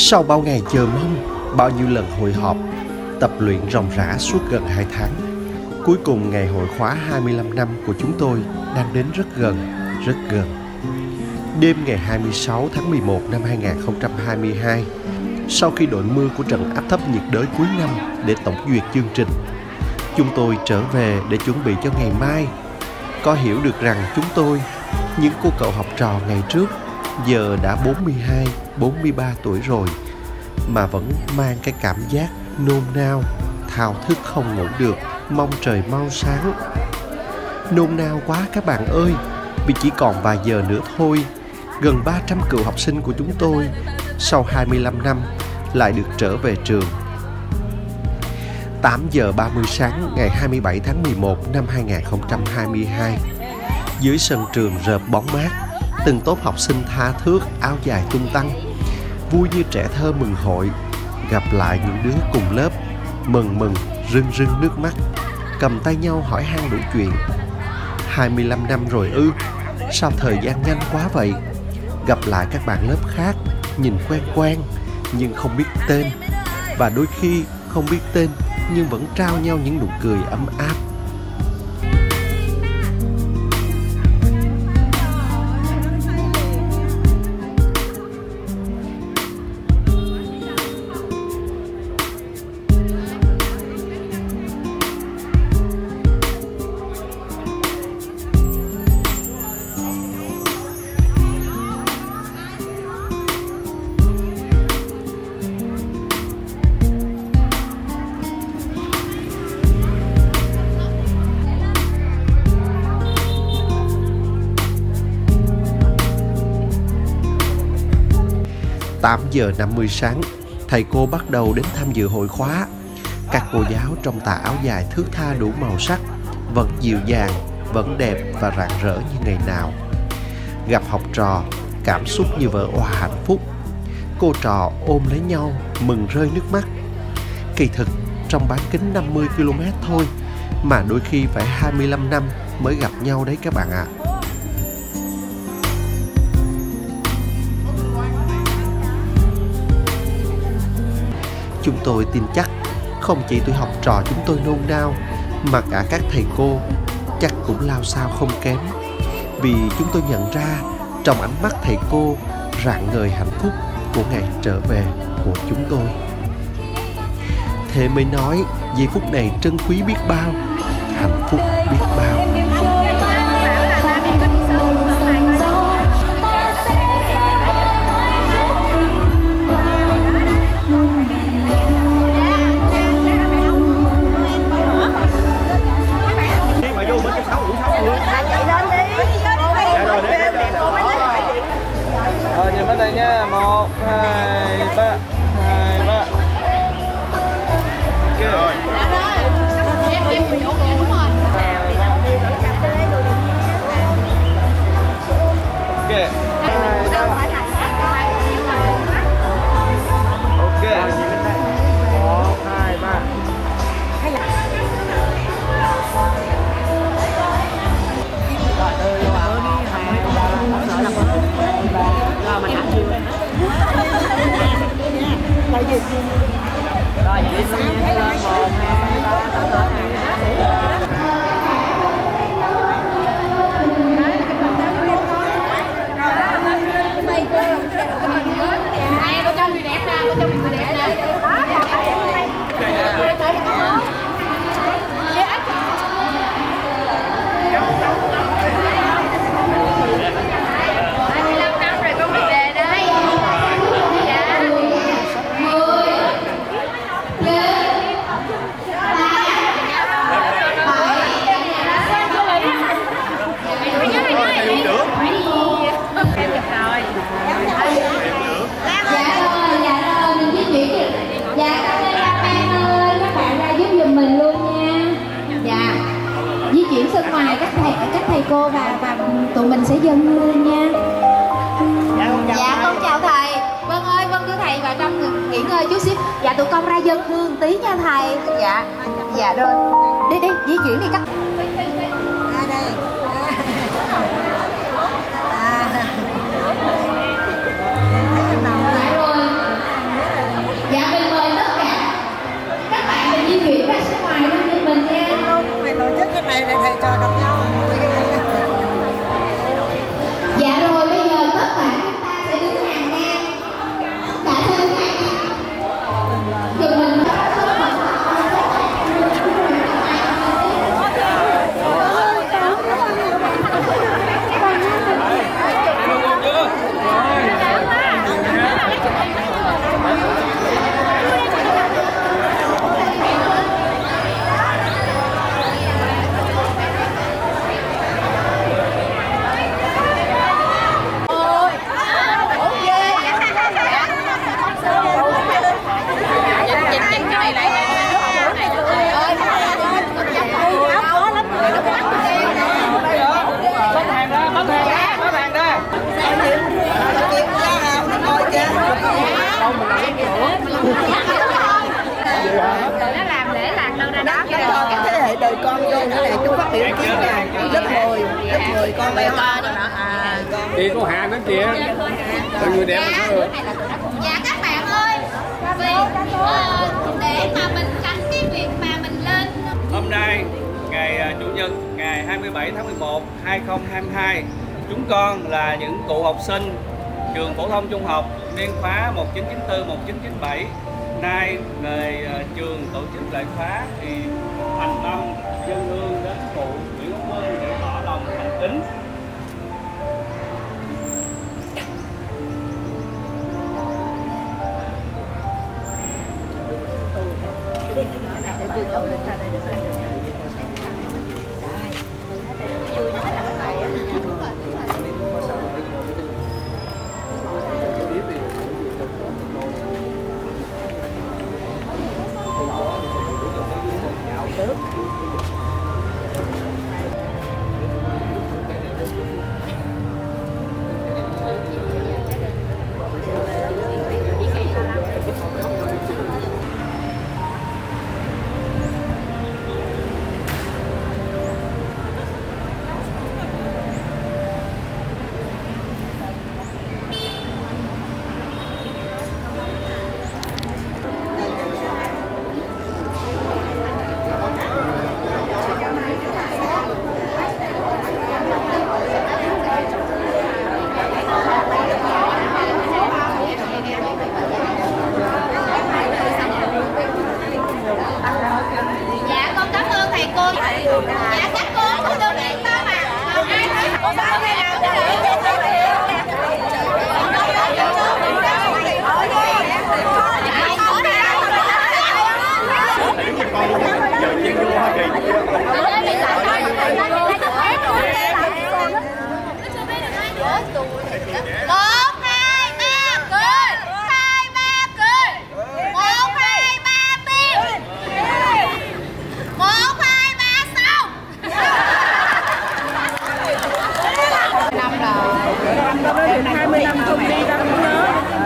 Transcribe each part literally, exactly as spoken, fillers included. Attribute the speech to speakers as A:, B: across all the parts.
A: Sau bao ngày chờ mong, bao nhiêu lần hội họp, tập luyện ròng rã suốt gần hai tháng, cuối cùng ngày hội khóa hai mươi lăm năm của chúng tôi đang đến rất gần, rất gần. Đêm ngày hai mươi sáu tháng mười một năm hai nghìn không trăm hai mươi hai, sau khi đội mưa của trận áp thấp nhiệt đới cuối năm để tổng duyệt chương trình, chúng tôi trở về để chuẩn bị cho ngày mai. Có hiểu được rằng chúng tôi, những cô cậu học trò ngày trước, giờ đã bốn mươi hai, bốn mươi ba tuổi rồi, mà vẫn mang cái cảm giác nôn nao, thao thức không ngủ được, mong trời mau sáng. Nôn nao quá các bạn ơi, vì chỉ còn vài giờ nữa thôi, gần ba trăm cựu học sinh của chúng tôi sau hai mươi lăm năm lại được trở về trường. tám giờ ba mươi sáng ngày hai mươi bảy tháng mười một năm hai nghìn không trăm hai mươi hai, dưới sân trường rợp bóng mát, từng tốp học sinh tha thướt, áo dài tung tăng, vui như trẻ thơ mừng hội, gặp lại những đứa cùng lớp, mừng mừng rưng rưng nước mắt, cầm tay nhau hỏi han đủ chuyện. hai mươi lăm năm rồi ư? Sao thời gian nhanh quá vậy? Gặp lại các bạn lớp khác, nhìn quen quen nhưng không biết tên, và đôi khi không biết tên nhưng vẫn trao nhau những nụ cười ấm áp. tám giờ năm mươi sáng, thầy cô bắt đầu đến tham dự hội khóa. Các cô giáo trong tà áo dài thướt tha đủ màu sắc, vẫn dịu dàng, vẫn đẹp và rạng rỡ như ngày nào. Gặp học trò, cảm xúc như vỡ òa hạnh phúc. Cô trò ôm lấy nhau, mừng rơi nước mắt. Kỳ thực, trong bán kính năm mươi ki lô mét thôi, mà đôi khi phải hai mươi lăm năm mới gặp nhau đấy các bạn ạ. À. Chúng tôi tin chắc không chỉ tụi học trò chúng tôi nôn nao, mà cả các thầy cô chắc cũng lao sao không kém. Vì chúng tôi nhận ra trong ánh mắt thầy cô rạng ngời hạnh phúc của ngày trở về của chúng tôi. Thế mới nói giây phút này trân quý biết bao, hạnh phúc biết bao.
B: Rồi nhìn bên đây nha, một, hai, ba, hai, ba. Ok. Rồi. Ok. Ok. Một, hai, ba. Rồi, vậy xuống nha, lên một, hai, ba, tám, tám,
C: hai, cô cho người đẹp nè, cô cho người đẹp nè.
D: Bên ngoài các thầy các thầy cô và và tụi mình sẽ dâng lên nha. Dạ, dạ con chào thầy. Vâng ơi, vâng thưa thầy, và trong nghỉ ngơi chút xíu. Dạ tụi con ra dâng hương tí nha thầy. Dạ, dạ rồi. Đi đi, di chuyển đi các. Ra đây. À. ngoài bên như mình nha.
E: Mày tổ chức cái này để thầy trò gặp nhau.
D: Dạ rồi, bây giờ tất cả chúng ta sẽ đứng hàng ngang. Cả thân hàng. Thì mình
C: nó làm lễ lạc đâu ra đó
E: cho các thế hệ đời con vô nữa này chú phát biểu ý kiến nè, lớp mười lớp mười con bé con
F: đi cô Hà nữa kìa, người đẹp rồi.
C: Dạ các bạn ơi, vì uh, để mà mình tránh cái việc mà mình lên.
B: Hôm nay ngày Chủ nhật ngày hai mươi bảy tháng mười một năm hai nghìn không trăm hai mươi hai, chúng con là những cựu học sinh trường phổ thông trung học niên khóa một chín chín tư một chín chín bảy nay về uh, trường tổ chức lại khóa thì thành tâm dân hương đến cụ Nguyễn Hữu Quân để tỏ lòng thành kính.
C: Dạ con cảm ơn thầy cô. Dạ các cô có đơn điện ba mà. Ai thấy cô ba ngày nào cũng một hai ba cười, hai ba cười, một hai ba tim, một hai ba xong. Năm rồi.
E: hai mươi năm không đi đâu nữa.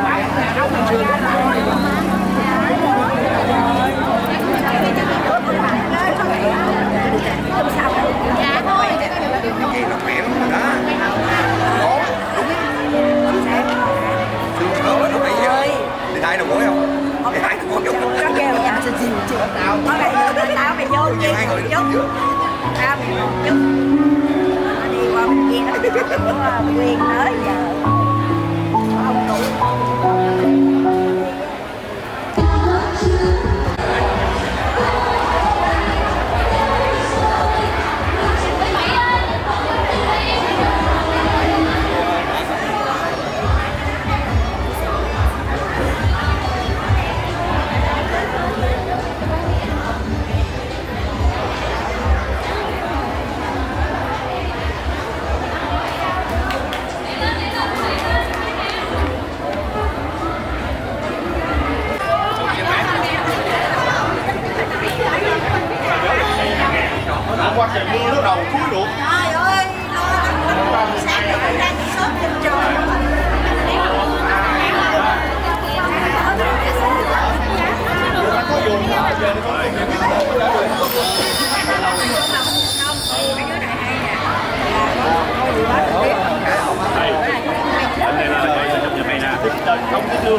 C: Dạ thôi.
F: Nó khỏe lắm đó. Nó phải ơi. Đi tay đâu gối không? Đi tay đâu gối không?
E: Nó kêu nhà xin xin chưa nào. Nó lại đưa tao mày vô chi một chút. Tao mày một chút. Nó đi qua bên kia nó Quyên nói giờ. Không đủ.
F: Qua trời mưa nó đầu thúi ruột.
E: Trời ơi, sáng giờ phải đang sớm trên trời.
F: Có dùng đó, giờ nó có những cái bộ đó rồi. Đây là nhà mày nè, không có thương.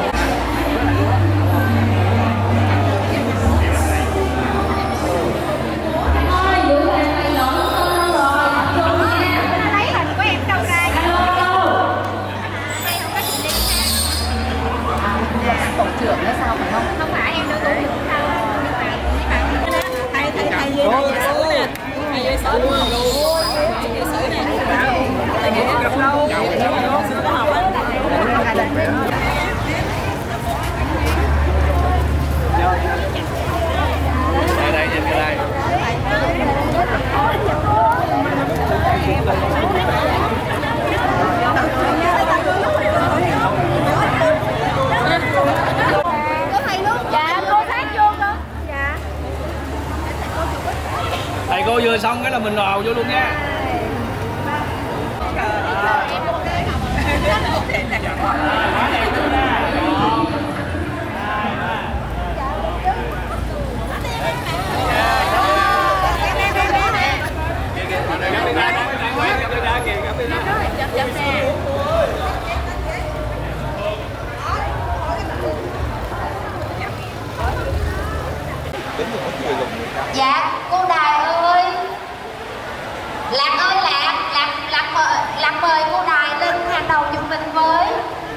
B: Thầy cô vừa xong cái là mình lò vô luôn nha.
D: Dạ, cô Đài ơi. Lạc ơi Lạc, Lạc, Lạc mời, Lạc mời cô Đài lên hàng đầu giùm mình với.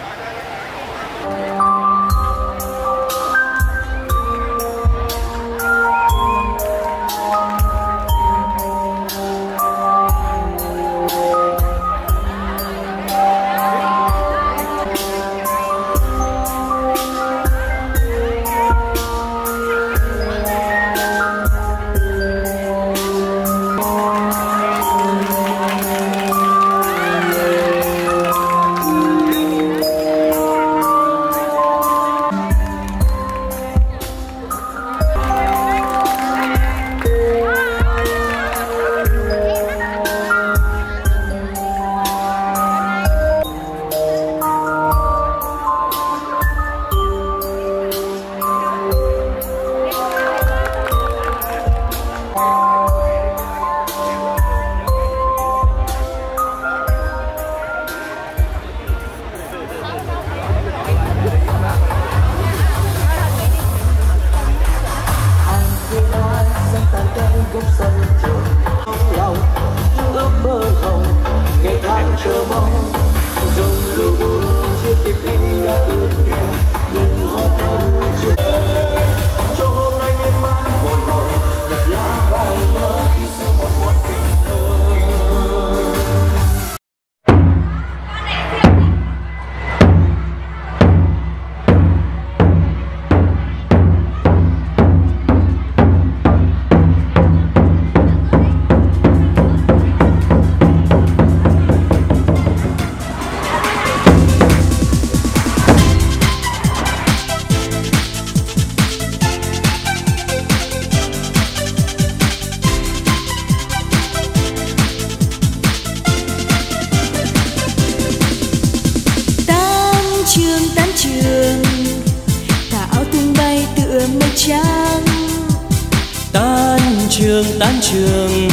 G: Tan trường tan trường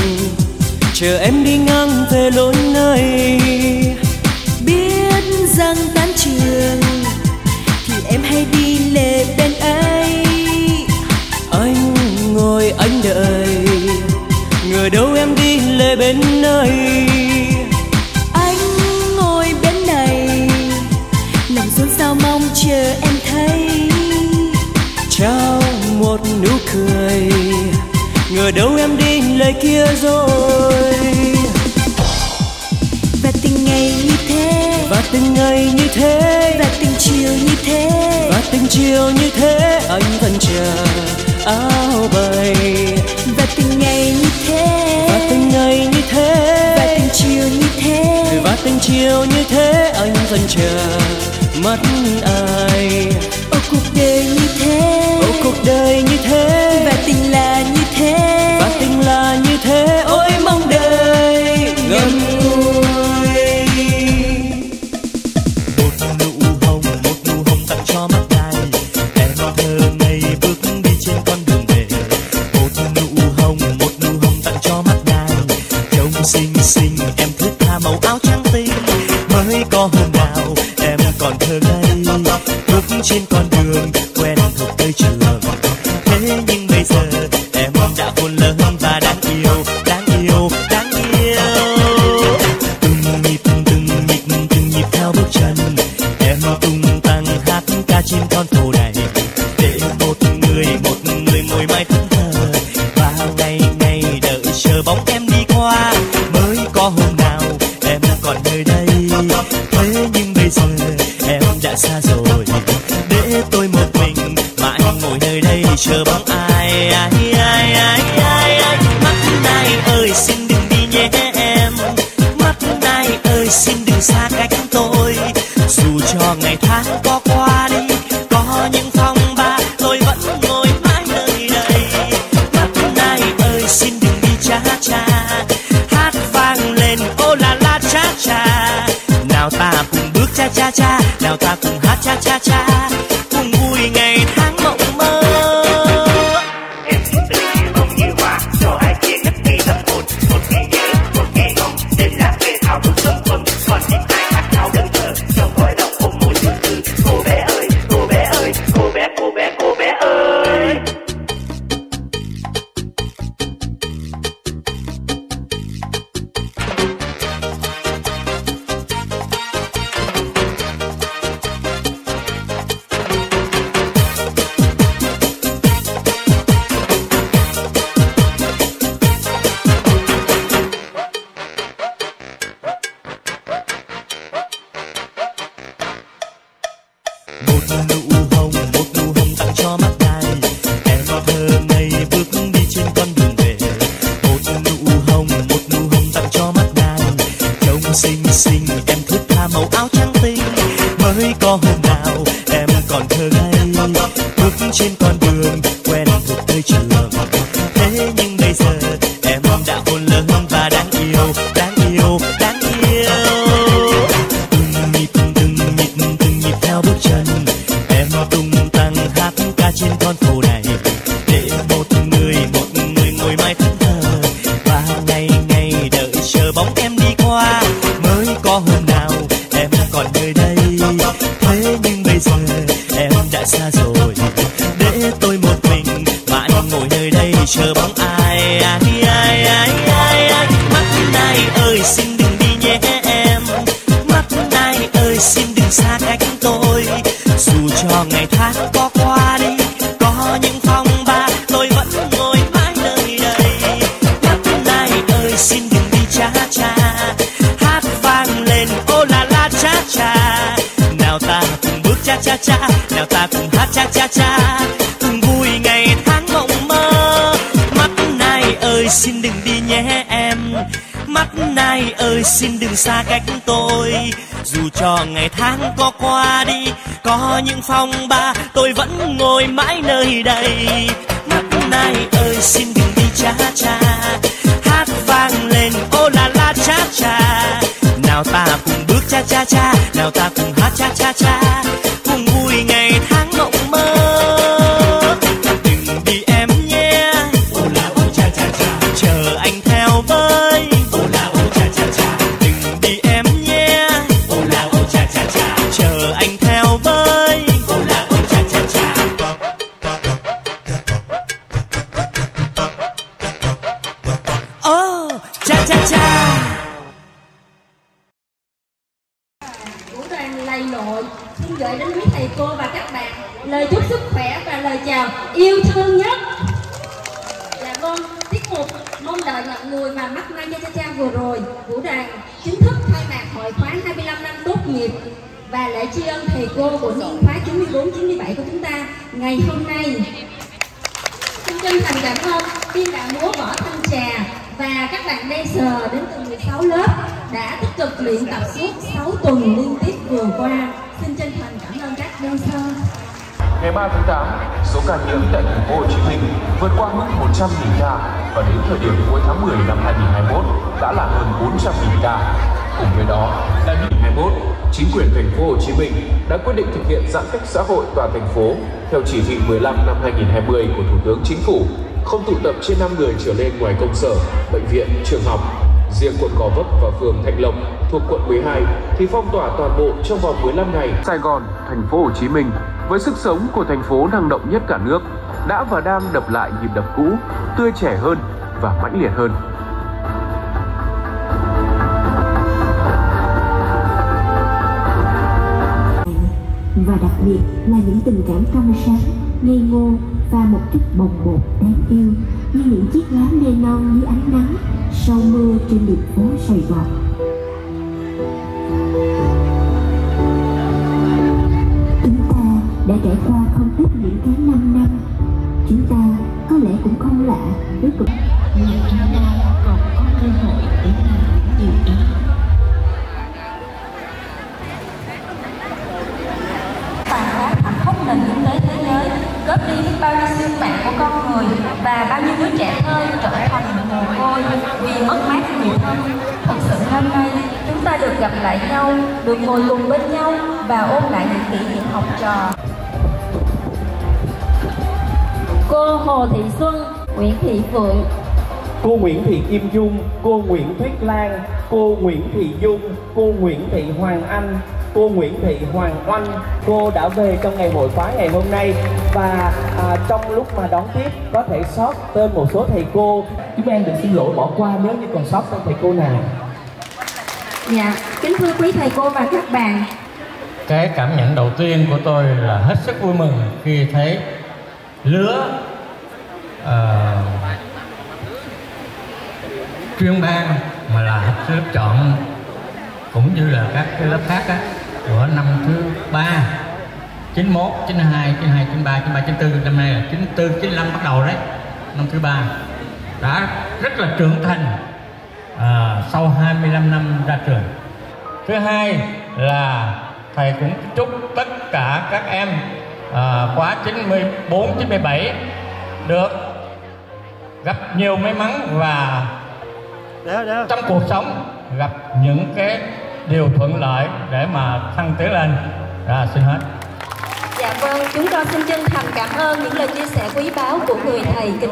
G: chờ em đi ngang về lối này.
E: Biết rằng tan trường thì em hay đi lệ bên ấy.
G: Anh ngồi anh đợi, ngờ đâu em đi lệ bên này.
E: Anh ngồi bên này, lòng xôn xao mong chờ em thấy.
G: Trao một nụ cười, ngờ đâu em đi lời kia rồi.
E: Và từng ngày như thế,
G: và từng ngày như thế,
E: và từng chiều như thế,
G: và từng chiều như thế anh vẫn chờ áo bay.
E: Và từng ngày như thế,
G: và từng ngày như thế,
E: và từng chiều như thế,
G: và từng chiều như thế anh vẫn chờ mắt ai.
E: Ô cuộc đời như thế,
G: ô cuộc đời như thế,
E: và tình là như thế,
G: và tình là như thế. Ôi mong đời ngậm ngùi.
H: Một nụ hồng, một nụ hồng tặng cho mắt ai. Em thơ ngây bước đi trên con đường về. Một nụ hồng, một nụ hồng tặng cho mắt ai. Trông xinh xinh em thướt tha màu áo trắng tinh. Mới có hôm nào em còn thơ ngây bước trên con đường quen thuộc tới trường. Thế nhưng bây giờ em đã khôn lớn và đáng yêu, đáng yêu, đáng yêu. Từng nhịp, từng nhịp, từng nhịp theo bước chân em tung tăng hát ca trên con phố này. Để một người, một người ngồi mãi thẫn thờ và ngày ngày đợi chờ bóng em đi qua. Mới có hôm nào em còn nơi đây, thế nhưng bây giờ em đã xa rồi. Để tôi một mình mãi ngồi nơi đây chờ bóng ai. Ai ai ai ai ai. Mắt ai ơi xin đừng đi nhé em. Mắt ai ơi xin đừng xa cách tôi. Dù cho ngày tháng có qua đi, có những phong ba, tôi vẫn ngồi mãi nơi đây. Mắt ai ơi xin đừng đi trái
G: cha cha cha, nào ta cùng hát cha cha cha, cùng vui ngày tháng mộng mơ. Em tự nhiên không như hoa, cho ai kia ngất ngây tâm hồn, một ngày nhớ, một ngày mong, đêm là về thao thức sớm quân, còn những ai khác nhau đơn thờ, trong cõi lòng ôm môi tương tư. Cô bé ơi, cô bé ơi, cô bé, cô bé, cô bé ơi. Xin đừng xa cách tôi, dù cho ngày tháng có qua đi, có những phong ba tôi vẫn ngồi mãi nơi đây. Mắt này ơi xin đừng đi cha cha, hát vang lên ô la la cha cha, nào ta cùng bước cha cha cha, nào ta cùng hát cha cha cha, cùng vui ngày tháng mộng mơ. Đừng đi em nhé, ô la ô cha cha cha, chờ anh theo với. Chờ anh theo với. Oh, cha cha cha.
D: Vũ đoàn lầy lội xin gửi đến quý thầy cô và các bạn lời chúc sức khỏe và lời chào yêu thương nhất. Dạ vâng, tiết mục mong đợi ngậm ngùi mà mắt mai cha cha cha vừa rồi, Vũ đoàn chính thức khai mạc hội khóa hai mươi lăm năm tốt nghiệp và lễ tri ân thầy cô của niên khóa chín mươi bốn chín mươi bảy của chúng ta ngày hôm nay. Xin chân thành cảm ơn biên đạo múa Võ Thanh Trà và các bạn dancer đến từ mười sáu lớp đã tích cực luyện tập suốt sáu tuần liên tiếp vừa qua. Xin chân thành cảm ơn các dancer.
I: Ngày ba tháng tám, số ca nhiễm tại thành phố Hồ Chí Minh vượt qua mức một trăm nghìn ca và đến thời điểm cuối tháng mười năm hai nghìn không trăm hai mươi mốt đã là hơn bốn trăm nghìn ca. Cùng với đó, năm hai nghìn không trăm hai mươi mốt, chính quyền thành phố Hồ Chí Minh đã quyết định thực hiện giãn cách xã hội toàn thành phố theo chỉ thị mười lăm năm hai nghìn không trăm hai mươi của Thủ tướng Chính phủ, không tụ tập trên năm người trở lên ngoài công sở, bệnh viện, trường học. Riêng quận Gò Vấp và phường Thạnh Lộc thuộc quận mười hai thì phong tỏa toàn bộ trong vòng mười lăm ngày. Sài Gòn, thành phố Hồ Chí Minh với sức sống của thành phố năng động nhất cả nước đã và đang đập lại nhịp đập cũ, tươi trẻ hơn và mãnh liệt hơn.
J: Và đặc biệt là những tình cảm trong sáng, ngây ngô và một chút bồng bột đáng yêu như những chiếc lá mê non dưới ánh nắng sau mưa trên đường phố Sài Gòn. Chúng ta đã trải qua không ít những cái năm năm, chúng ta có lẽ cũng không lạ với cuộc nhưng chúng ta còn có cơ hội để làm điều đó.
D: Nền kinh tế thế giới góp đi bao nhiêu sinh mạng của con người và bao nhiêu đứa trẻ thơ trở thành mồ côi vì mất mát người thân. Thực sự hôm nay chúng ta được gặp lại nhau, được ngồi cùng bên nhau và ôn lại những kỷ niệm học trò. Cô Hồ Thị Xuân, Nguyễn Thị Phượng,
K: cô Nguyễn Thị Kim Dung, cô Nguyễn Tuyết Lan, cô Nguyễn Thị Dung, cô Nguyễn Thị Hoàng Anh, cô Nguyễn Thị Hoàng Oanh. Cô đã về trong ngày hội khóa ngày hôm nay và à, trong lúc mà đón tiếp có thể sót tên một số thầy cô. Chúng em được xin lỗi bỏ qua nếu như còn sót tên thầy cô nào.
D: Dạ, kính thưa quý thầy cô và các bạn,
L: cái cảm nhận đầu tiên của tôi là hết sức vui mừng khi thấy lứa uh, chuyên ban mà là lớp chọn cũng như là các cái lớp khác á, của năm thứ ba, chín mốt, chín hai, chín hai, chín ba, chín ba, chín tư, năm nay là chín tư, chín lăm bắt đầu đấy, năm thứ ba đã rất là trưởng thành à, sau hai mươi lăm năm ra trường. Thứ hai là thầy cũng chúc tất cả các em à, khóa chín mươi bốn, chín mươi bảy được gặp nhiều may mắn và trong cuộc sống gặp những cái điều thuận lợi để mà thăng tiến lên. Ra xin hết.
D: Dạ vâng, chúng con xin chân thành cảm ơn những lời chia sẻ quý báu của người thầy kính.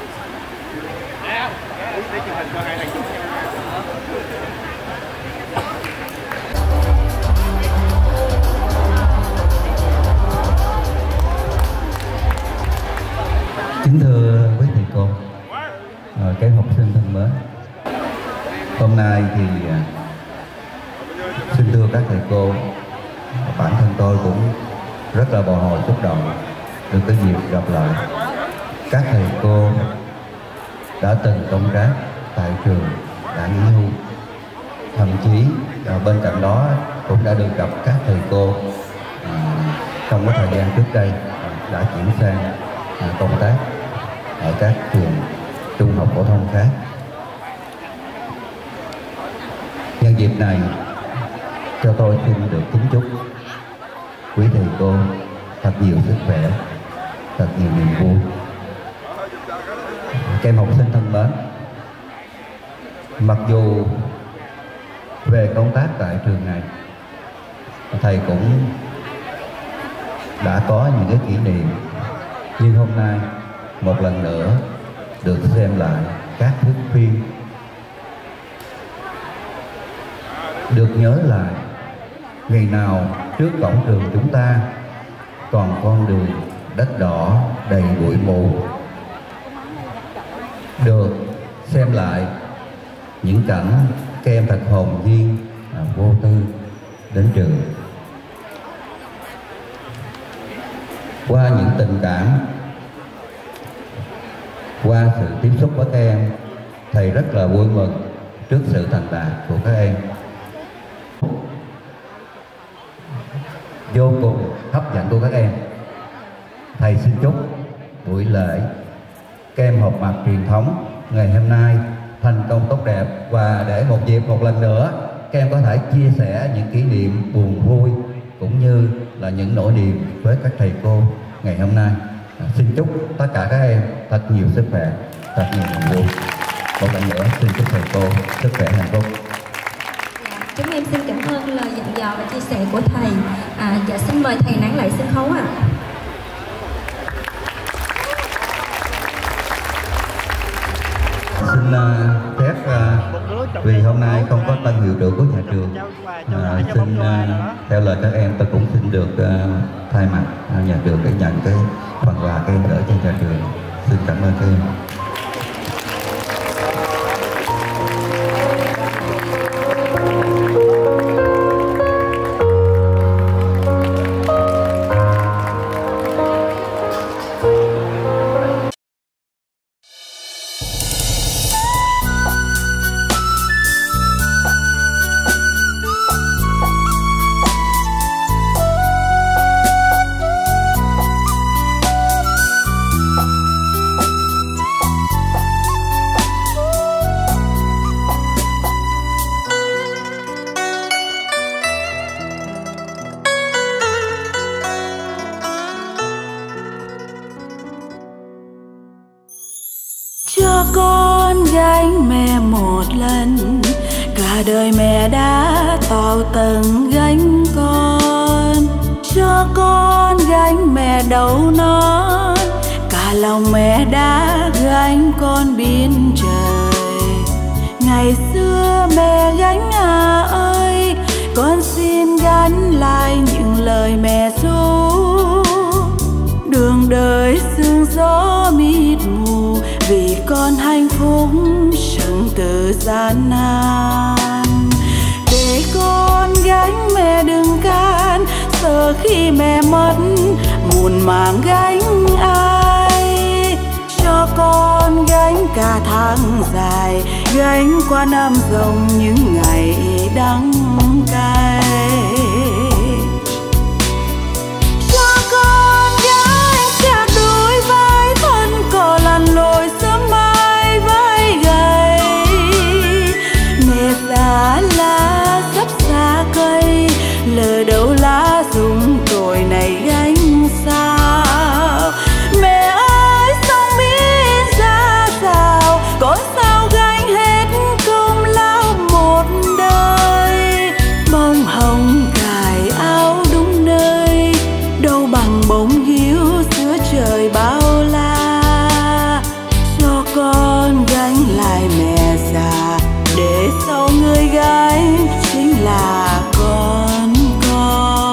M: Kính thưa quý thầy cô, các học sinh thân mến, hôm nay thì xin thưa các thầy cô, bản thân tôi cũng rất là bồi hồi xúc động được cái dịp gặp lại các thầy cô đã từng công tác tại trường đã nghỉ hưu, thậm chí bên cạnh đó cũng đã được gặp các thầy cô à, trong cái thời gian trước đây đã chuyển sang à, công tác ở các trường trung học phổ thông khác. Nhân dịp này cho tôi xin được kính chúc quý thầy cô thật nhiều sức khỏe, thật nhiều niềm vui. Các em học sinh thân mến, mặc dù về công tác tại trường này, thầy cũng đã có những cái kỷ niệm, nhưng hôm nay một lần nữa được xem lại các thước phim, được nhớ lại ngày nào trước cổng trường chúng ta còn con đường đất đỏ đầy bụi mù, được xem lại những cảnh các em thật hồn nhiên à, vô tư đến trường. Qua những tình cảm, qua sự tiếp xúc với các em, thầy rất là vui mừng trước sự thành đạt của các em, vô cùng hấp dẫn của các em. Thầy xin chúc buổi lễ các em họp mặt truyền thống ngày hôm nay thành công tốt đẹp, và để một dịp một lần nữa các em có thể chia sẻ những kỷ niệm buồn vui cũng như là những nỗi niềm với các thầy cô ngày hôm nay. À, xin chúc tất cả các em thật nhiều sức khỏe, thật nhiều niềm vui. Một lần nữa xin chúc thầy cô sức khỏe hạnh phúc.
D: Chúng em xin cảm ơn lời dặn dò và chia sẻ của thầy. À, dạ xin mời thầy nán lại sân khấu ạ. À.
M: Xin uh, phép uh, vì hôm nay không có tân hiệu trưởng của nhà trường, uh, xin uh, theo lời các em tôi cũng xin được uh, thay mặt uh, nhà trường để nhận cái phần quà các em gửi cho nhà trường. Xin cảm ơn các em.
N: Cho con gánh mẹ một lần, cả đời mẹ đã vào tầng gánh con, cho con gánh mẹ đầu non. Cả lòng mẹ đã gánh con biên trời. Ngày xưa mẹ gánh à ơi, con xin gánh lại những lời mẹ ru. Đường đời sương gió mịt mù, vì con hạnh phúc sống từ gian nan. Để con gánh mẹ đừng can, sợ khi mẹ mất muộn màng gánh ai. Cho con gánh cả tháng dài, gánh qua năm dòng những ngày đắng cay. Cho con gánh cả đôi vai thân cỏ lăn lội sớm mai vai gầy. Mẹ già lá sắp xa cây, lờ đâu lá rụng tuổi này gánh sao. Mẹ ơi sông biết ra sao, có sao gánh hết công lao một đời. Bông hồng cài áo đúng nơi, đâu bằng bông hiếu giữa trời bao la. Cho con gánh lại mẹ già, để sau người gánh chính là con con.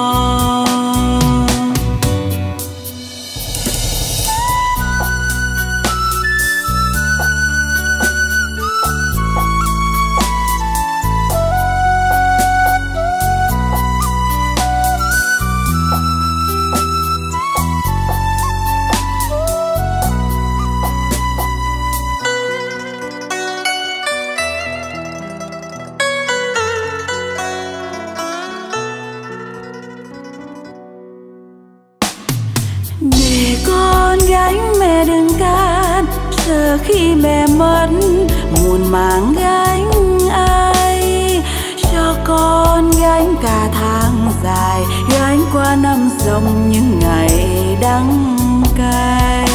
N: Để con gánh mẹ đừng can, sợ khi mẹ mất muộn màng gánh ai. Cho con gánh cả tháng dài, gánh qua năm dòng những ngày đắng cay.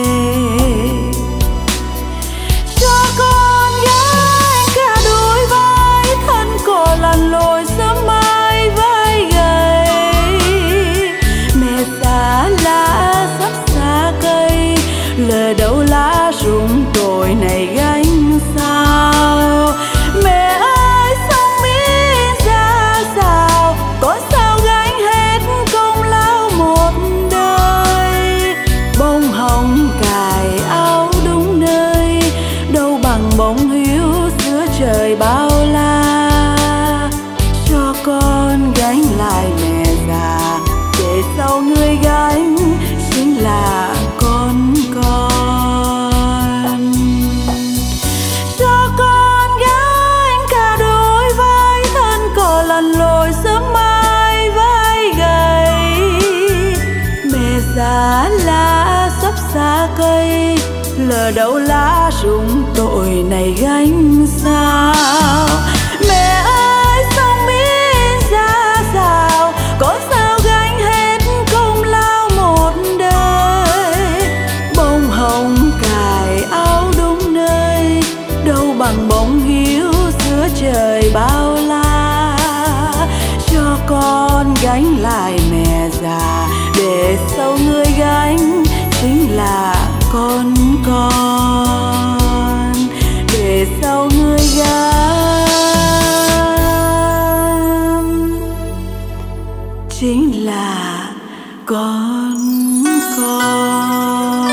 N: Cho con gánh cả đôi vai thân cỏ lăn lội sớm mai vai gầy. Mẹ già lá sắp xa cây, lờ đâu lá rụng tuổi này gánh sao. Mẹ ơi sông biết ra sao, có sao gánh hết công lao một đời. Bông hồng cài áo đúng nơi, đâu bằng bông hiếu giữa trời bao la. Cho con gánh lại mẹ già, để sau người gánh chính là con con. Cho con gánh cả đôi vai thân cỏ lăn lội sớm mai vai gầy. Mẹ già lá sắp xa cây, lờ đâu lá rụng tội này gánh sao. Mẹ ơi sông biết ra sao, có sao gánh hết công lao một đời. Bông hồng cài áo đúng nơi, đâu bằng bông hiếu giữa trời bao la. Cho con gánh lại mẹ già, để sau người gánh chính là con con. Để sau người gánh chính là con con.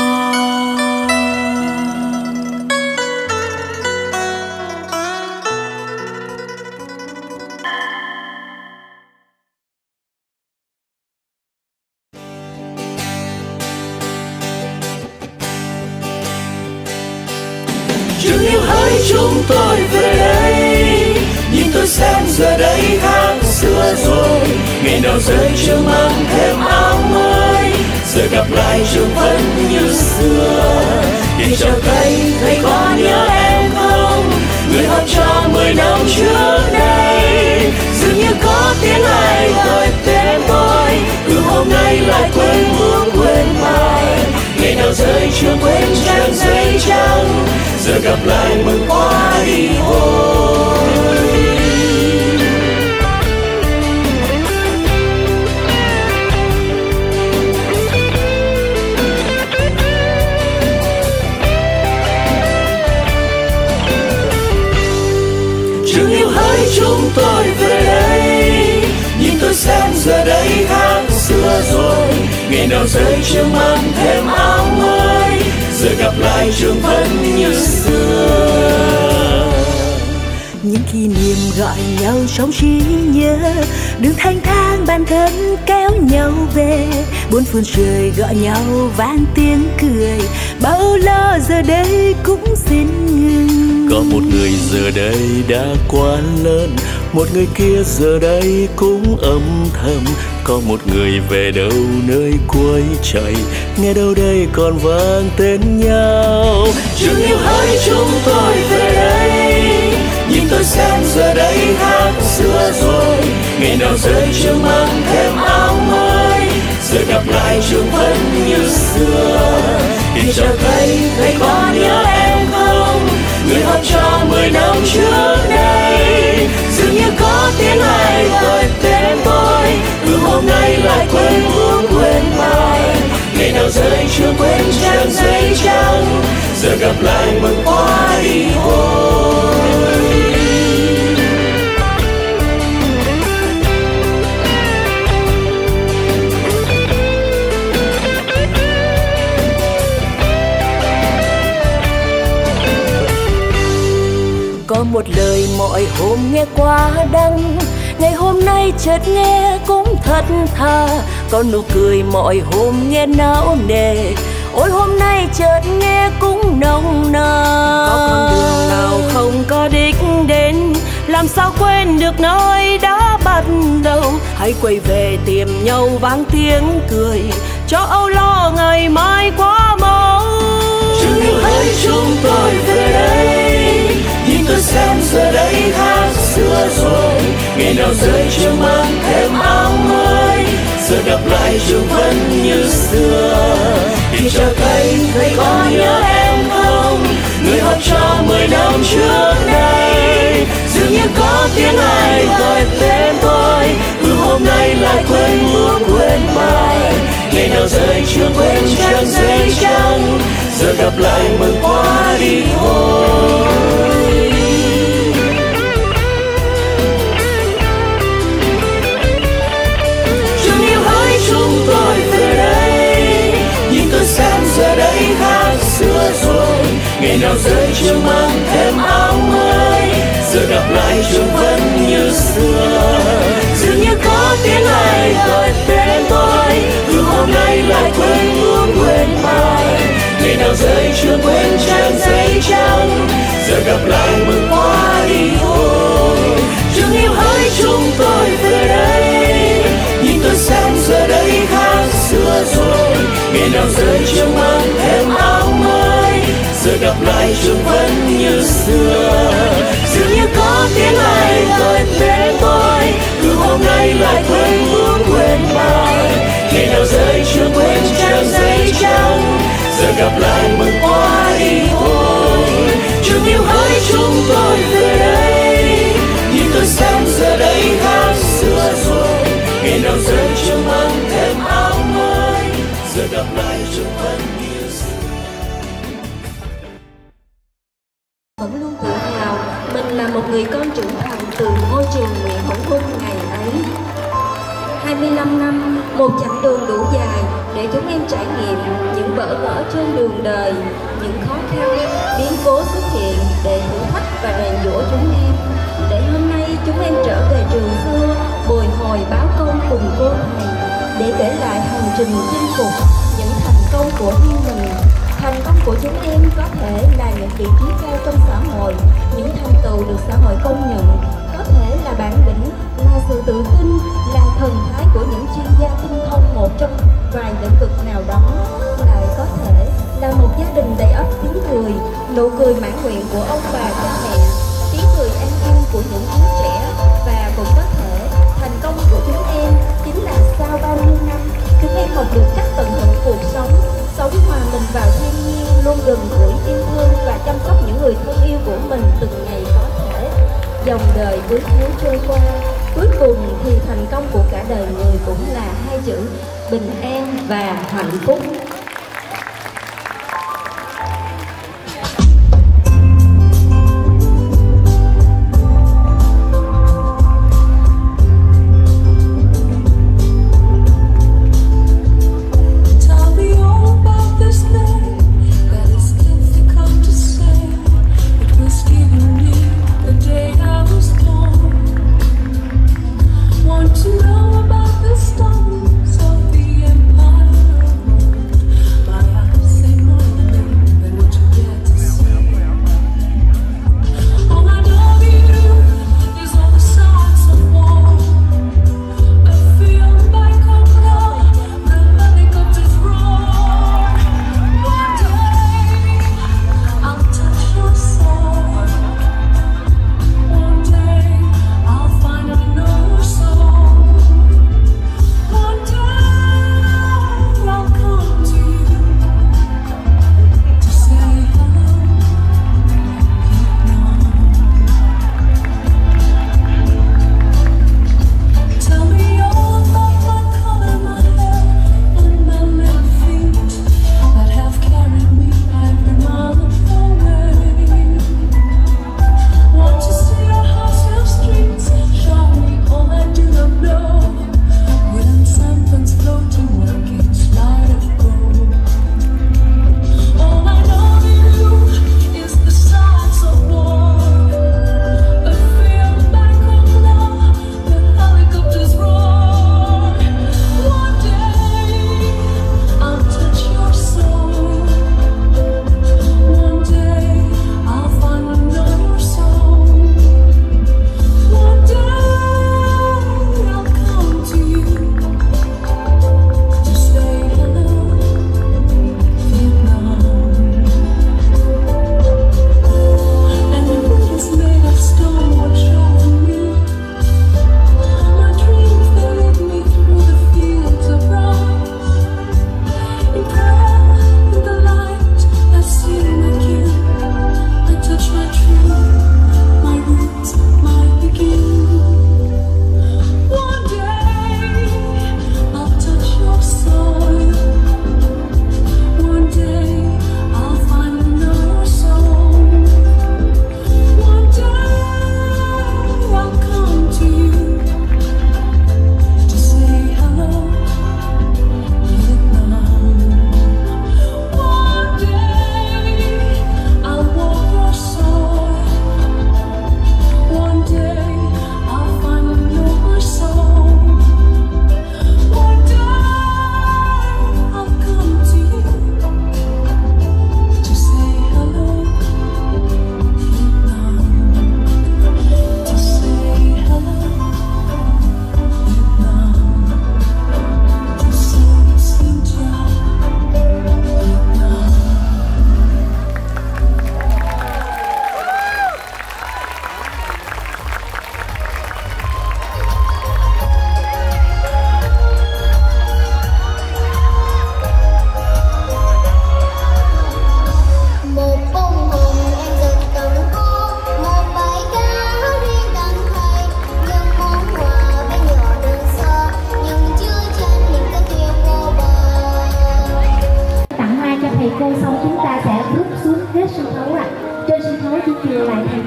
G: Chúa yêu hỡi chúng tôi về đây, nhìn tôi xem giờ đây khác xưa rồi. Ngày nào rơi chưa mang thêm áo mới, giờ gặp lại trường vẫn như xưa. Để chào tay thầy có nhớ em không, người học trò mười năm trước đây. Dường như có tiếng ai gọi tên tôi, từ hôm nay lại quên muốn quên mai. Ngày nào rơi chưa quên trang giấy trắng, giờ gặp lại mừng quá đi thôi. hỡi chúng tôi về đây. Nhìn tôi xem giờ đây khác xưa rồi, ngày nào rơi chưa mang thêm áo mới, giờ gặp lại trường vẫn như xưa.
N: Những kỷ niệm gọi nhau trong trí nhớ, đường thanh thang bản thân kéo nhau về, bốn phương trời gọi nhau vang tiếng cười, bao lo giờ đây cũng xin ngừng.
G: Có một người giờ đây đã quá lớn, một người kia giờ đây cũng âm thầm, có một người về đâu nơi cuối trời, nghe đâu đây còn vang tên nhau.
N: Trường yêu hỡi chúng tôi về đây.
G: Nhìn tôi xem giờ đây khác xưa rồi, ngày nào rơi chưa mang thêm áo mới, giờ gặp lại trường vẫn như xưa. Thì chợt thấy thầy có nhớ em không, người học trò mười năm trước đây. Dường như có tiếng ai gọi tên tôi, từ hôm nay lại quên muốn quên bài. Ngày nào rơi chưa quên trang giấy trắng, giờ gặp lại mừng qua đi thôi.
N: Có một lời mọi hôm nghe quá đắng, ngày hôm nay chợt nghe cũng thật thà. Có nụ cười mọi hôm nghe não nề, ôi hôm nay chợt nghe cũng nồng nàn. Có con đường nào không có đích đến, làm sao quên được nơi đã bắt đầu. Hãy quay về tìm nhau vang tiếng cười, cho âu lo ngày mai quá mau.
G: Trường yêu hỡi chúng tôi về đây. Nhìn tôi xem giờ đây khác xưa rồi, ngày nào rơi chưa mang thêm áo mới, giờ gặp lại trường vẫn như xưa. Thì chợt thấy thầy có nhớ em không, người học trò mười năm trước đây. Dường như có tiếng ai gọi tên tôi, từ hôm nay lại quên muốn quên bài. Ngày nào rơi chưa quên trang giấy trắng, giờ gặp lại mừng qua đi thôi. Chúng tôi về đây. Nhìn tôi xem giờ đây khác xưa rồi, ngày nào rơi chưa mang thêm áo mới, giờ gặp lại trường vẫn như xưa. Dường như có tiếng ai gọi tên tôi, từ hôm nay lại quên muốn quên bài. Ngày nào rơi chưa quên trang giấy trắng, giờ gặp lại mừng qua đi thôi. Trường yêu hỡi chúng tôi về đây. Nhìn tôi xem giờ đây khác xưa rồi, ngày nào rơi chưa mang thêm áo mới, giờ gặp lại trường vẫn như xưa. Dường như có tiếng ai gọi tên tôi, từ hôm nay lại quên muốn quên bài. Ngày nào rơi chưa quên trang giấy trắng, giờ gặp lại mừng qua đi thôi. Trường yêu hỡi chúng tôi về đây. Nhìn tôi xem giờ đây khác xưa rồi, ngày nào rơi chưa mang thêm áo mới, giờ gặp lại trường vẫn như xưa.
J: Vẫn luôn tự hào mình là một người con trưởng thành từ ngôi trường Nguyễn Hữu Huân ngày ấy. hai mươi lăm năm, một chặng đường đủ dài để chúng em trải nghiệm những bỡ ngỡ trên đường đời, những khó khăn, biến cố xuất hiện để thử thách và rèn giũa chúng em. Để hôm nay chúng em trở về trường xưa, bồi hồi báo công cùng cô thầy, để kể lại hành trình chinh phục những thành công của riêng mình. Thành công của chúng em có thể là những vị trí cao trong xã hội, những thành tựu được xã hội công nhận, có thể là bản lĩnh, là sự tự tin, là thần thái của những chuyên gia tinh thông một trong vài lĩnh vực nào đó, lại có thể là một gia đình đầy ắp tiếng cười, nụ cười mãn nguyện của ông bà cha mẹ, tiếng cười an vui của những đứa trẻ. Và cũng có thể thành công của chúng em chính là sau bao nhiêu năm chúng em học được cách tận hưởng cuộc sống, sống hòa mình vào thiên nhiên, luôn gần gũi yêu thương và chăm sóc những người thân yêu của mình từng ngày có thể. Dòng đời cứ thế trôi qua, cuối cùng thì thành công của cả đời người cũng là hai chữ bình an và hạnh phúc.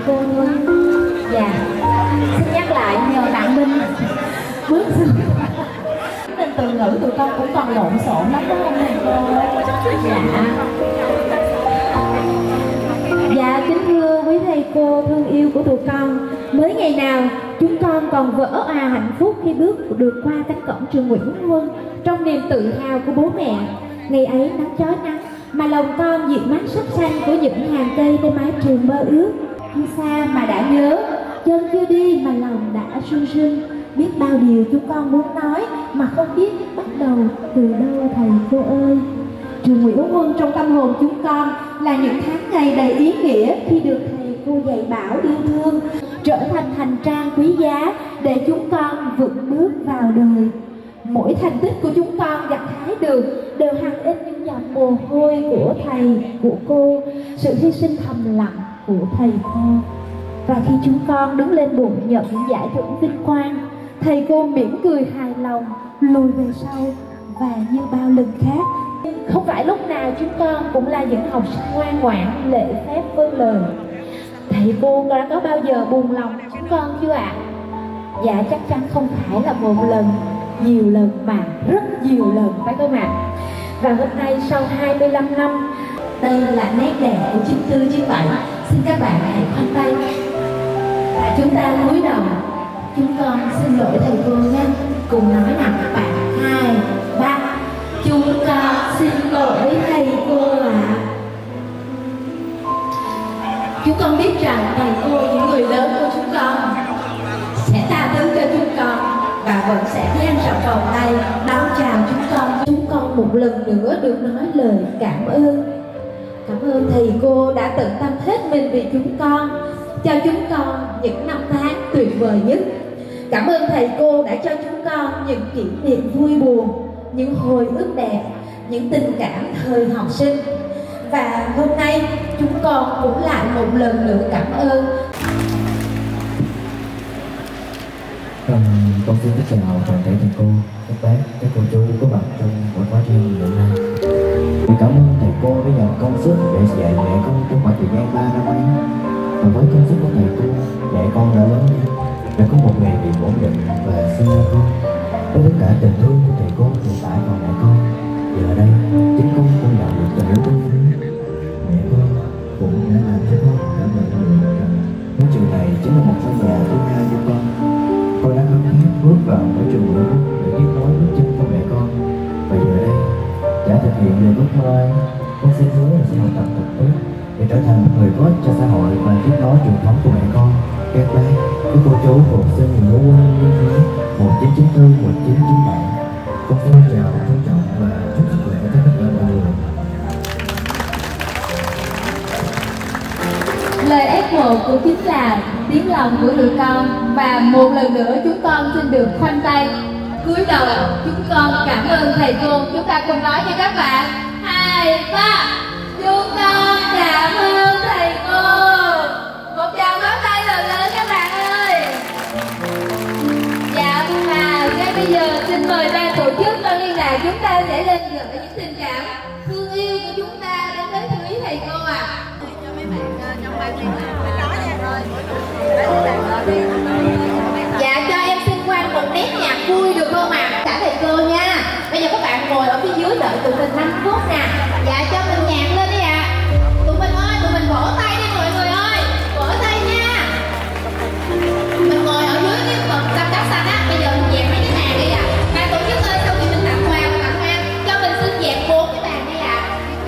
D: cô thôi. Dạ, xin nhắc lại nhờ bạn Minh bước xuống. Nên từ ngữ tụi con cũng còn lộn xộn lắm đó không thầy cô? Dạ. Dạ, kính thưa quý thầy cô thương yêu của tụi con, mới ngày nào chúng con còn vỡ òa hạnh phúc khi bước được qua cánh cổng trường Nguyễn Hữu Huân trong niềm tự hào của bố mẹ. Ngày ấy nắng chói nắng mà lòng con dịu mát sắc xanh của những hàng cây bên mái trường mơ ước. Khi xa mà đã nhớ, chân chưa đi mà lòng đã sưng sưng. Biết bao điều chúng con muốn nói mà không biết bắt đầu từ đâu thầy cô ơi. Trường Nguyễn Hữu Huân trong tâm hồn chúng con là những tháng ngày đầy ý nghĩa khi được thầy cô dạy bảo yêu thương, trở thành hành trang quý giá để chúng con vững bước vào đời. Mỗi thành tích của chúng con gặt hái được đều hằn in những giọt mồ hôi của thầy, của cô, sự hy sinh thầm lặng của thầy cô. Và khi chúng con đứng lên bục nhận những giải thưởng vinh quang, thầy cô mỉm cười hài lòng, lùi về sau và như bao lần khác. Không phải lúc nào chúng con cũng là những học sinh ngoan ngoãn, lễ phép vâng lời. Thầy cô đã có bao giờ buồn lòng chúng con chưa ạ? Dạ chắc chắn không phải là một lần, nhiều lần mà rất nhiều lần, phải không ạ? Và hôm nay sau hai mươi lăm năm, đây là nét đẹp của chín tư chín bảy. Xin các bạn hãy khoanh tay và chúng ta cúi đầu. Chúng con xin lỗi thầy cô nha. Cùng nói nào các bạn. Hai, ba. Chúng con xin lỗi thầy cô ạ. À. Chúng con biết rằng thầy cô, những người lớn của chúng con sẽ tha thứ cho chúng con và vẫn sẽ dang rộng vòng tay đón chào chúng con. Chúng con một lần nữa được nói lời cảm ơn. Cảm ơn thầy cô đã tận tâm hết mình vì chúng con, cho chúng con những năm tháng tuyệt vời nhất. Cảm ơn thầy cô đã cho chúng con những kỷ niệm vui buồn, những hồi ức đẹp, những tình cảm thời học sinh. Và hôm nay chúng con cũng lại một lần nữa cảm ơn.
M: Um, con xin chào toàn thể thầy cô, các bác, các cô chú có mặt trong buổi khóa thi hôm nay. Vì cảm ơn thầy cô đã dành công sức để dạy mẹ con trong khoảng thời gian ba năm ấy. Và với công sức của thầy cô, mẹ con đã lớn lên, đã có một nghề nghiệp ổn định và sinh ra con. Với tất cả tình thương của thầy cô truyền tải vào mẹ con, giờ đây chính con cũng nhận được tình yêu thương. Mẹ con cũng đã làm cho con cảm nhận được rằng ngôi trường này chính là một ngôi nhà thứ hai của con. Con đã khao khát bước vào ngôi trường nữa để tiếp nối bước chân của mẹ con. Và giờ đây đã thực hiện được ước mơ ấy, con xin hứa là sẽ học tập thật tốt để trở thành một người có ích cho xã hội và tiếp nối truyền thống của mẹ con. Các bác, các cô chú học sinh Nguyễn Hữu Huân như thế một chín chín tư một chín chín bảy. Con xin chào, tôn trọng và chúc sức khỏe cho tất cả mọi người.
D: Lời ép một cũng chính là tiếng lòng của tụi con. Và một lần nữa chúng con xin được khoanh tay cúi đầu. Chúng con cảm ơn thầy cô. Chúng ta cùng nói cho các bạn. Hai, ba. Chúng con cảm ơn thầy cô. Một tràng pháo tay lần nữa các bạn ơi. Dạ và ngay bây giờ xin mời ban tổ chức ban liên lạc chúng ta sẽ lên gửi những tình cảm thương yêu của chúng ta đến với quý thầy cô ạ. À. Dạ cho em xin quan một nét nhạc vui được không ạ? À? Cả thầy cô nha. Bây giờ các bạn ngồi ở phía dưới đợi tụi mình năm phút nè. Dạ cho mình nhạc lên đi ạ. À. Tụi mình ơi, tụi mình vỗ tay đi mọi người ơi. Vỗ tay nha. Mình ngồi ở dưới cái cột tam giác xanh á. Bây giờ mình dẹp mấy cái bàn đi ạ. À. Ban tổ chức ơi, sau khi mình tặng quà và tặng hoa, cho mình xin dẹp bốn cái bàn đi ạ. À.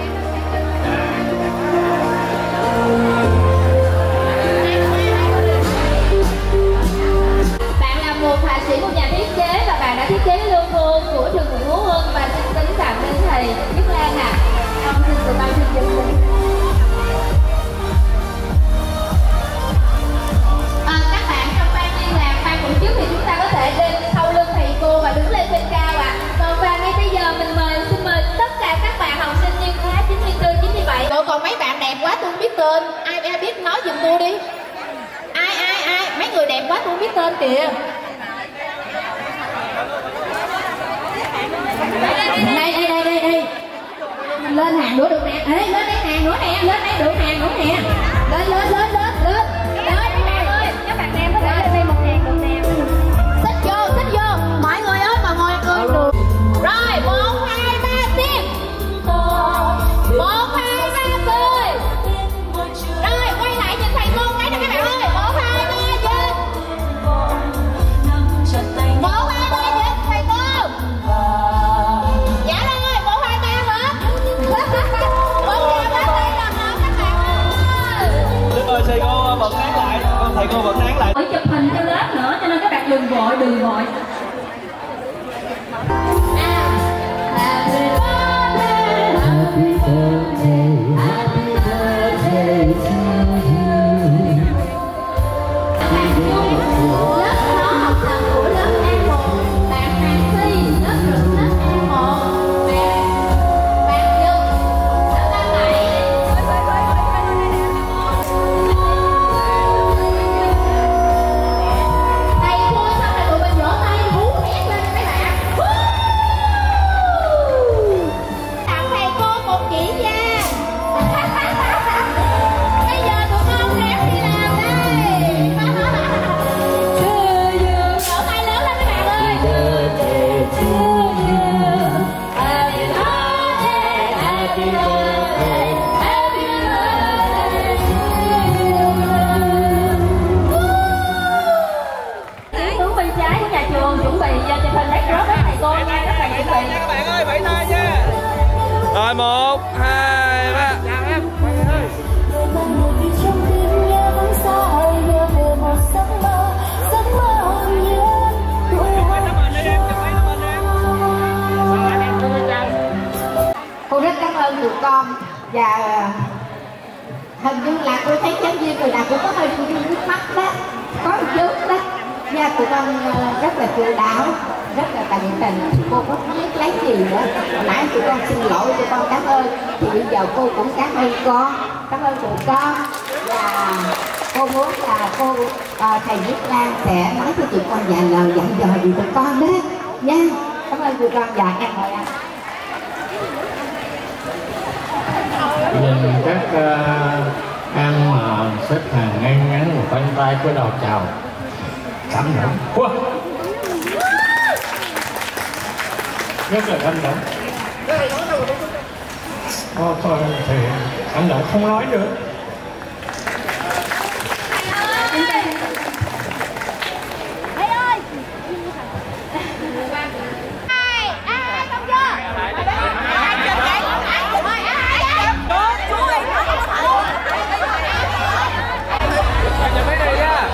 D: Một họa sĩ, một nhà thiết kế và bạn đã thiết kế logo của trường Nguyễn Hữu Huân và xin kính cảm ơn thầy Nhất Lan ạ. Con xin tụi con xin chân lên. À, các bạn trong ban liên lạc, ban tổ chức thì chúng ta có thể lên sau lưng thầy cô và đứng lên trên cao ạ. À. Còn và ngay bây giờ mình mời xin mời tất cả các bạn học sinh niên khóa chín mươi tư chín mươi bảy. Rồi còn mấy bạn đẹp quá tôi không biết tên. Ai ai biết nói giùm tôi đi. Ai ai ai mấy người đẹp quá tôi không biết tên kìa. Đây đây đây đây đây lên hàng đũa được nè. Ê lên đây hàng nữa nè, lên đây được hàng nữa nè. Lên lên lên lên lên
B: cô vẫn nán lại.
O: Phải chụp hình theo lớp nữa cho nên các bạn đừng vội, đừng vội.
B: Rồi một, hai, ba. Chào em.
D: Cô rất cảm ơn tụi con và hình như là cô thấy giáo viên người nào cũng có hơi nước mắt đó, có một chút đó. Và tụi con rất là chu đáo, rất là tận tình. Cô có biết lấy gì nữa. Hồi nãy tụi con xin lỗi, tụi con cảm ơn. Thì bây giờ cô cũng cảm ơn con, cảm ơn tụi con. Và cô muốn là cô uh, thầy Viết Lan sẽ nói cho tụi con vài lời dặn dò gì tụi con đó nha. Cảm ơn tụi con. Dạ em mời anh.
L: Nhìn các uh, em mà xếp hàng ngay ngắn một tay tay với đầu chào cảm động quá, rất là cảm động. Ô, thôi thì cảm động không nói nữa.
C: Thầy ơi, ai ai không chưa? Ai chưa vậy? Ai chưa vậy? Ai chưa? Chú ơi,
B: Chào mấy này nha.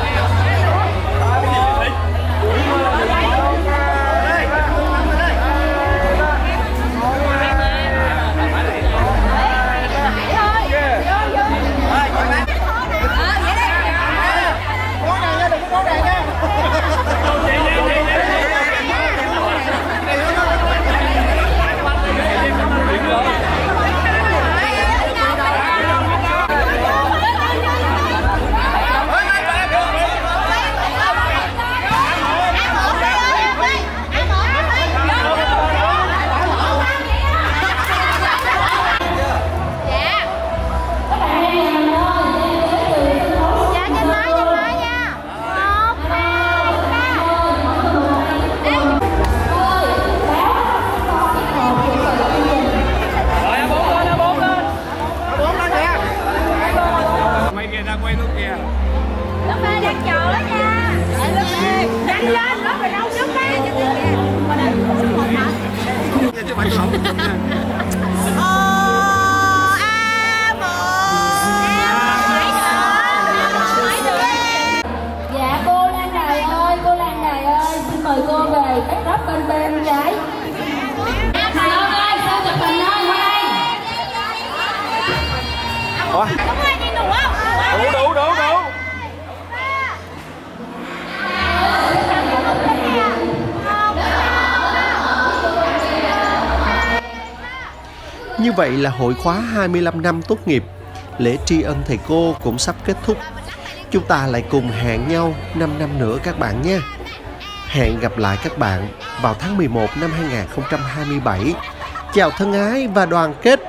O: Dạ cô Lan Đài ơi, cô Lan Đài ơi, xin mời cô về các góc bên bên trái. Thầy ơi, sao chụp hình ơi, qua đây.
B: Ủa? Đủ đủ đủ đủ.
A: Như vậy là hội khóa hai mươi lăm năm tốt nghiệp, lễ tri ân thầy cô cũng sắp kết thúc. Chúng ta lại cùng hẹn nhau năm năm nữa các bạn nha. Hẹn gặp lại các bạn vào tháng mười một năm hai nghìn không trăm hai mươi bảy. Chào thân ái và đoàn kết.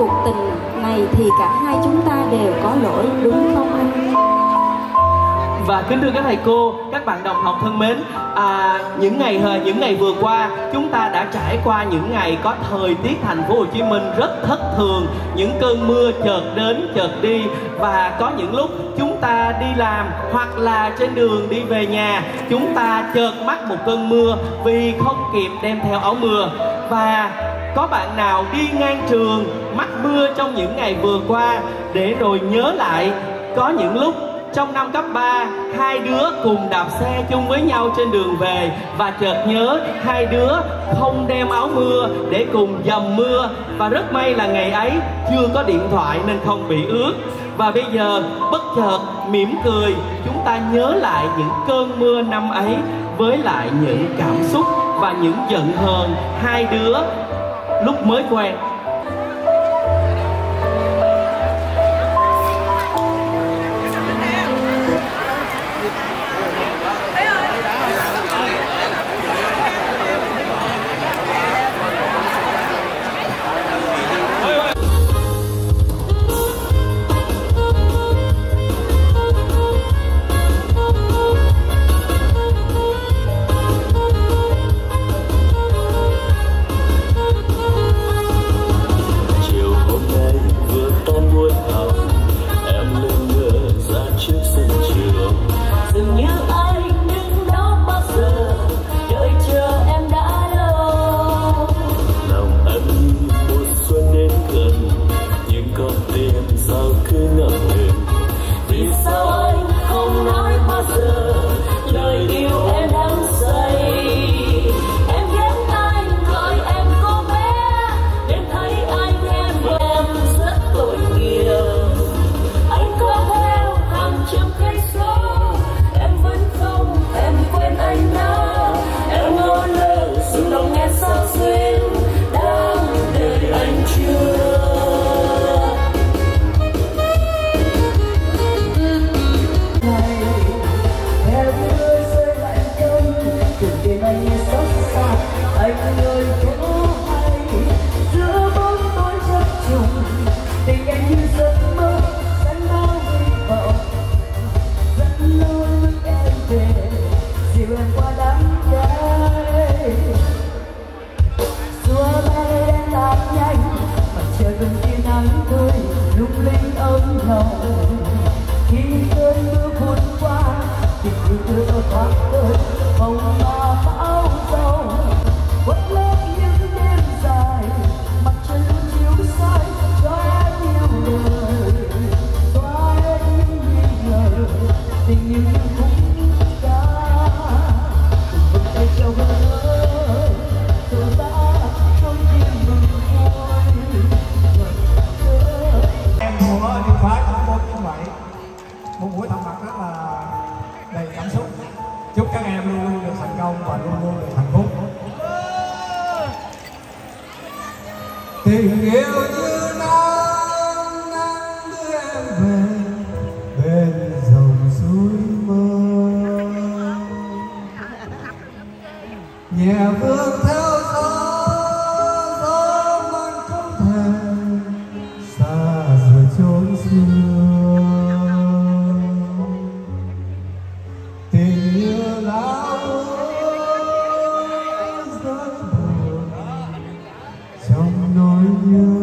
O: cuộc tình này thì cả hai chúng ta đều có lỗi, đúng không anh?
K: Và kính thưa các thầy cô, các bạn đồng học thân mến, à, những ngày những ngày vừa qua chúng ta đã trải qua những ngày có thời tiết thành phố Hồ Chí Minh rất thất thường, những cơn mưa chợt đến chợt đi, và có những lúc chúng ta đi làm hoặc là trên đường đi về nhà chúng ta chợt mắc một cơn mưa vì không kịp đem theo áo mưa. Và có bạn nào đi ngang trường mắc mưa trong những ngày vừa qua để rồi nhớ lại có những lúc trong năm cấp ba hai đứa cùng đạp xe chung với nhau trên đường về và chợt nhớ hai đứa không đem áo mưa để cùng dầm mưa, và rất may là ngày ấy chưa có điện thoại nên không bị ướt. Và bây giờ bất chợt mỉm cười chúng ta nhớ lại những cơn mưa năm ấy với lại những cảm xúc và những giận hờn hai đứa lúc mới quen.
P: Tình yêu như nắng nắng đưa em về bên dòng suối mơ, nhẹ vương theo gió, gió man không thể xa rời chốn xưa. Tình yêu lá rất buồn trong nỗi nhớ,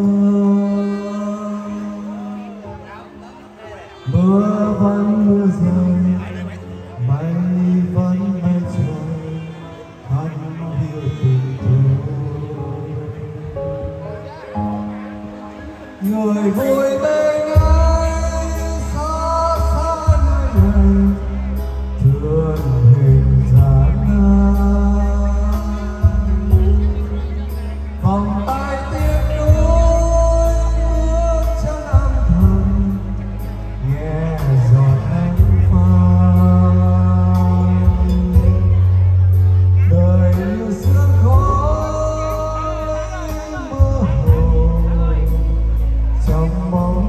P: mưa vẫn mưa rơi, mây vẫn mây trời, hắn hiểu tình thôi. Người vui bên ấy xa xa nơi này, thương hình dáng vòng tay tiếc nuối bước chân âm thầm, nghe giọt nắng phai. Đời như sương khói mơ hồ trong bóng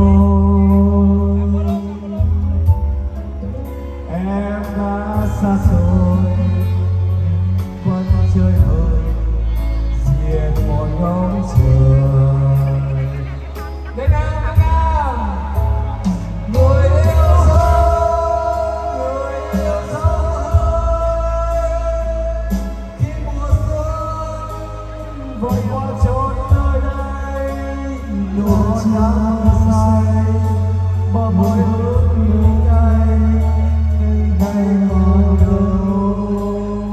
P: tối, em đã xa xôi quanh chơi hơi diệt một ngóng trời. trao say bờ môi ước những ngày ngày mòn đâu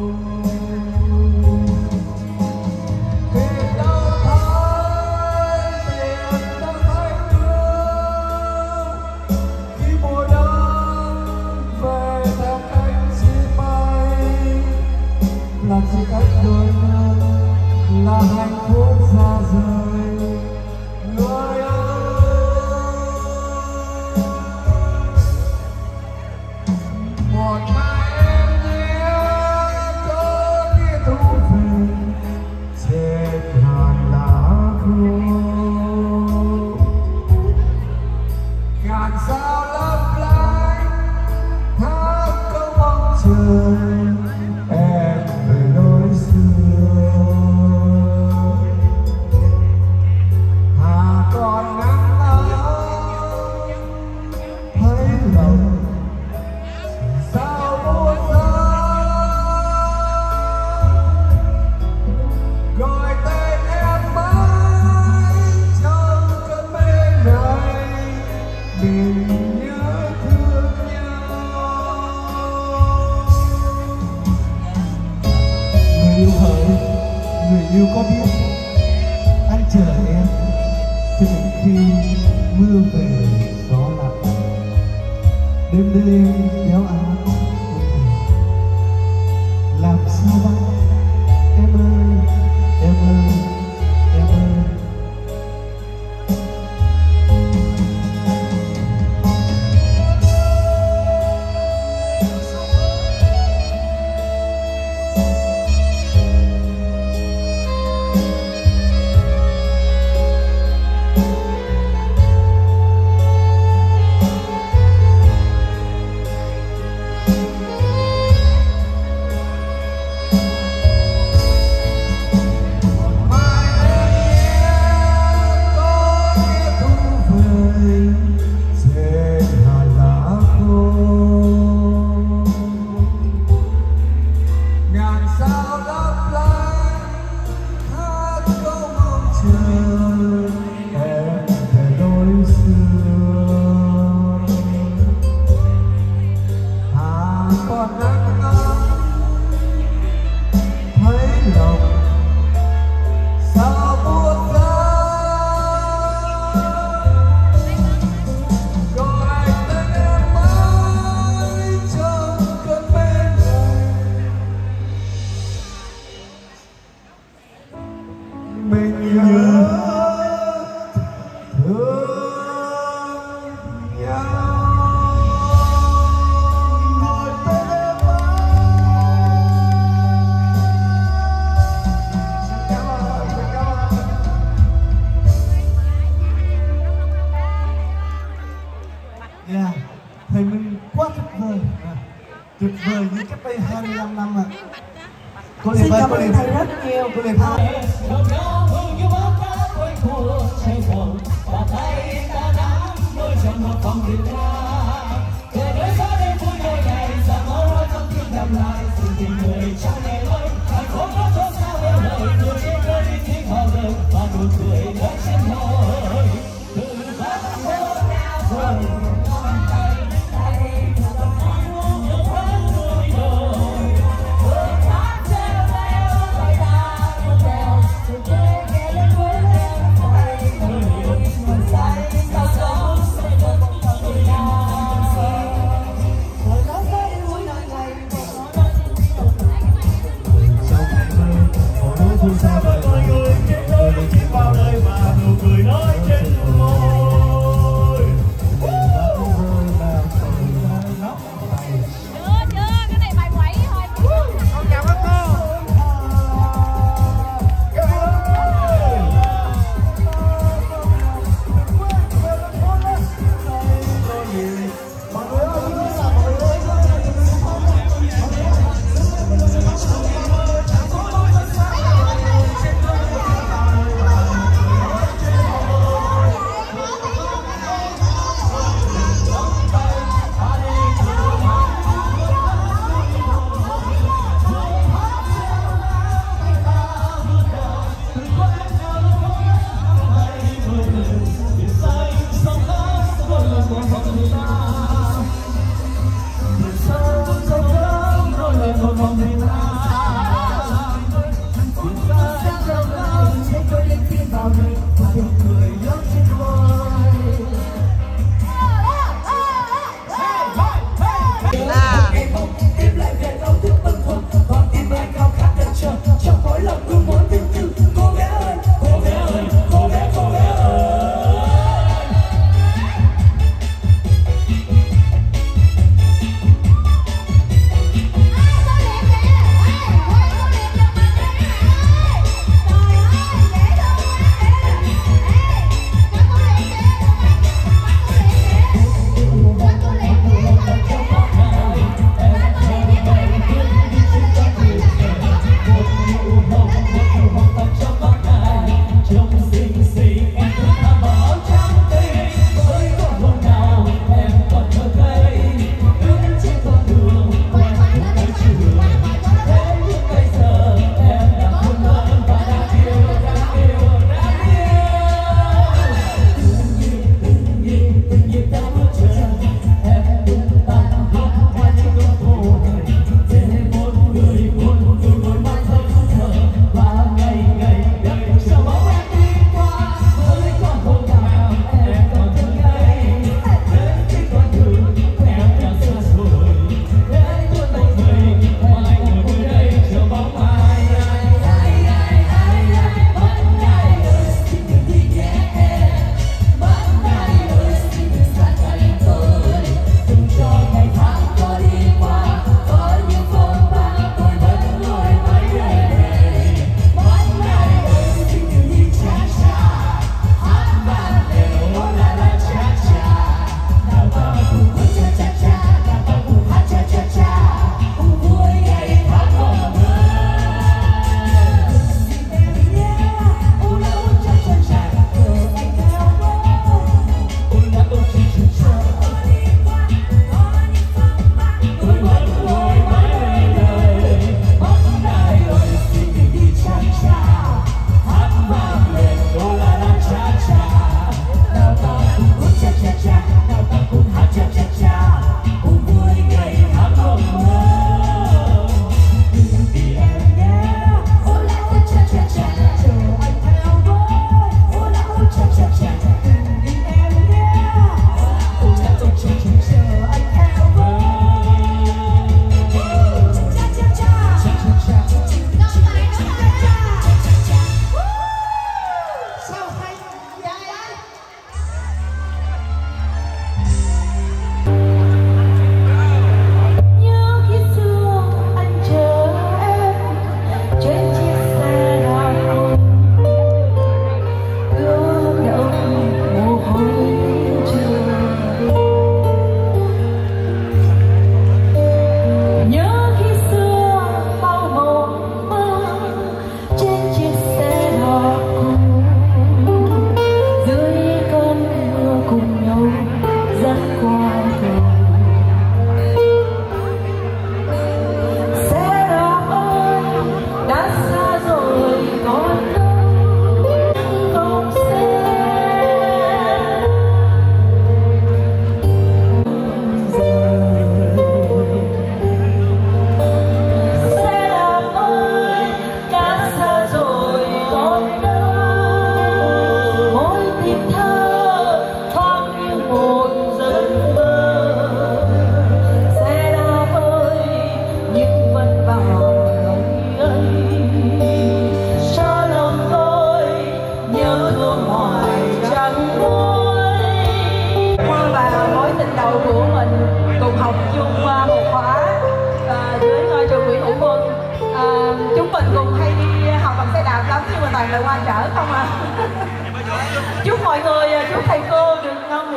P: tìm đâu thấy tìm đâu thấy nữa khi mùa đông về theo cánh chim bay làm gì cách đôi ta là hạnh phúc ra rời người ơi một mai em nhé có đi thu về trên hòn lá khô ngàn sao lấp lánh hát câu mong chờ em về lối xưa. Hà còn nắng ấm thấy lòng sao buốt giá gọi tên em mãi trong cơn mê này mình nhớ thương nhau. Người yêu hỡi, người yêu có biết anh chờ em cho đến khi mưa về gió lặng đêm đêm kéo áo làm sao băng em ơi em ơi em ơi. Yeah, thầy Minh quá tuyệt vời, à, tuyệt vời như cách đây hai mươi lăm năm ạ. Cô
E: Xin cảm ơn thầy rất nhiều.
P: Cô Lê Thao.
N: Hãy subscribe cho kênh Ghiền Mì Gõ để không bỏ lỡ những video hấp dẫn.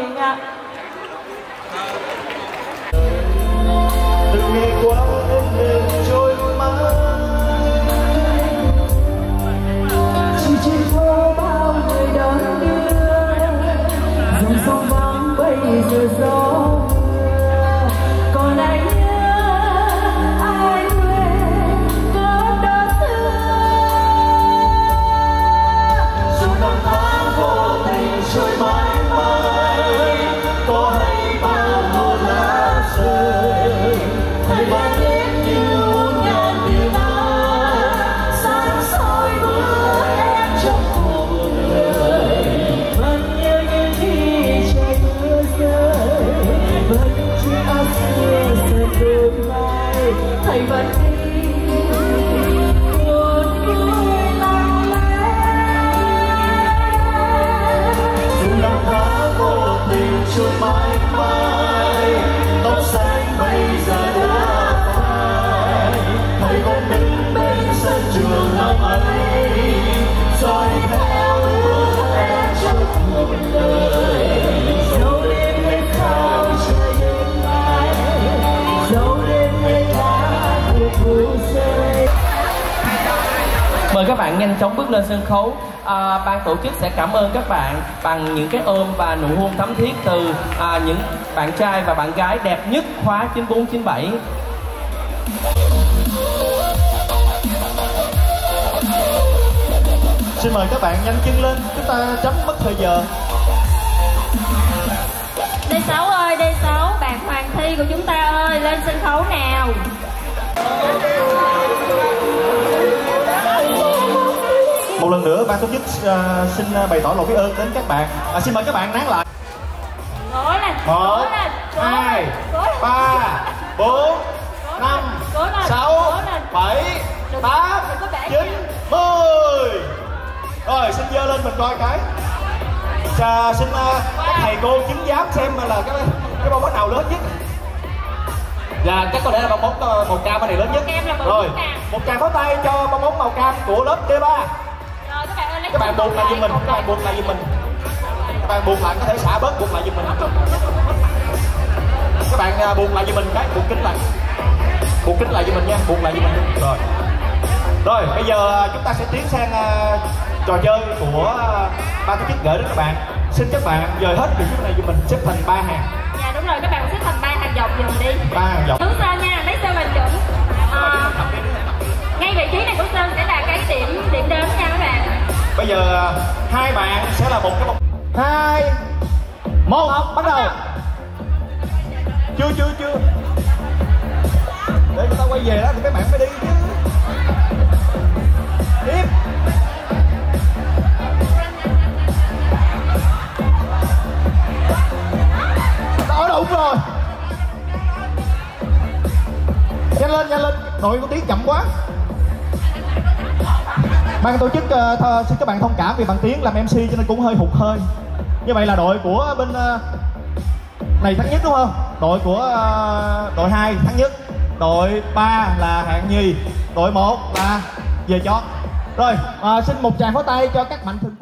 O: Huyền ạ.
P: Từng ngày qua em đêm trôi mãi,
O: chỉ trên phố bao người đón đưa, dòng sông vắng bây giờ gió mưa. Còn anh nhớ ai quên có đớn thương,
P: dù năm tháng vô tình trôi mãi mãi, có hay bao hồ lá rơi, hay bạn đến như muôn ngàn niềm ai, sáng soi bữa em trong cuộc đời.
O: vẫn nhớ những khi trời mưa rơi, vẫn chỉ áo xưa sờn đôi vai, thầy vẫn đi một người lặng lẽ.
P: Dù năm tháng vô tình trôi mãi mãi, tóc xanh bây giờ đã phai, thầy vẫn đứng bên sân trường năm ấy, dõi theo ước em trong cuộc đời.
O: Dẫu đêm hết sao trời đêm mai, dẫu đêm hết lá thuộc vụ rơi.
K: Mời các bạn nhanh chóng bước lên sân khấu. À, ban tổ chức sẽ cảm ơn các bạn bằng những cái ôm và nụ hôn thắm thiết từ à, những bạn trai và bạn gái đẹp nhất khóa chín bốn chín bảy.
P: Xin mời các bạn nhanh chân lên, chúng ta tránh mất thời giờ.
O: D sáu ơi, D sáu, bạn Hoàng Thi của chúng ta ơi, lên sân khấu nào.
P: Một lần nữa ban tổ chức uh, xin bày tỏ lòng biết ơn đến các bạn. À, xin mời các bạn nán lại.
O: Cố lên,
P: Một,
O: cố lên, cố
P: hai,
O: lên, cố lên.
P: ba, bốn, năm,
O: cố lên,
P: sáu,
O: cố lên.
P: bảy, tám,
O: đừng có bẻ
P: chín, mười. Rồi xin giơ lên mình coi cái. Chà, xin uh, các thầy cô chứng giám xem là cái cái bông bóng nào lớn nhất. Dạ, chắc có lẽ là bong bóng uh, màu cam này lớn nhất. Rồi, một tràng pháo tay cho bong bóng màu cam của lớp D ba.
O: Rồi các bạn ơi, lấy
P: Các bạn buộc lại giùm mình, các bạn buộc lại giùm mình. Các bạn buộc lại, có thể xả bớt, buộc lại giùm mình. Các bạn uh, buộc lại giùm mình cái, buộc kính lại. Buộc kính lại giùm mình nha, buộc lại giùm mình. Rồi. Rồi, bây giờ chúng ta sẽ tiến sang uh, trò chơi của uh, ban tổ chức gửi đến các bạn. Xin các bạn dời hết vị trí này giùm mình, xếp thành ba hàng.
O: Dạ đúng rồi, các bạn xếp thành ba hàng dọc giùm đi.
P: Ba hàng dọc.
O: Hướng Sơn nha, lấy Sơn làm chuẩn. À, ngay vị trí này của Sơn sẽ là cái điểm điểm đến nha các bạn.
P: Bây giờ uh, hai bạn sẽ là một cái bóng. Hai, một, một bắt đầu. Chưa chưa chưa. Để chúng ta quay về đó thì các bạn mới đi chứ. Tiếp. Đó, đúng rồi. Nhanh lên, nhanh lên. Đội có tiếng chậm quá. Ban tổ chức uh, th xin các bạn thông cảm vì bằng tiếng làm em xê cho nên cũng hơi hụt hơi. Như vậy là đội của bên uh, này thắng nhất đúng không? Đội của uh, đội hai thắng nhất. Đội ba là hạng nhì. Đội một là về chót. Rồi, uh, xin một tràng pháo tay cho các mạnh thường